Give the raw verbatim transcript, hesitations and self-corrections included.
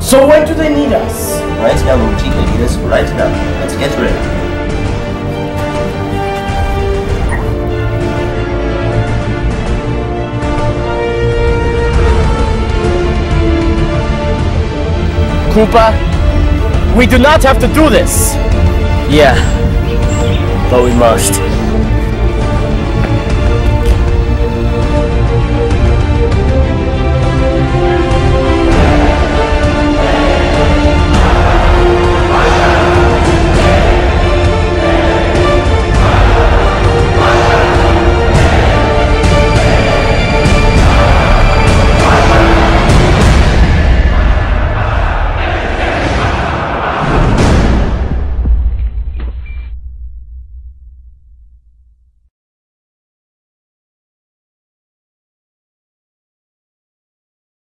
So when do they need us? Right now, Luigi, they need us right now. Let's get ready. Koopa, we do not have to do this. Yeah, but we must.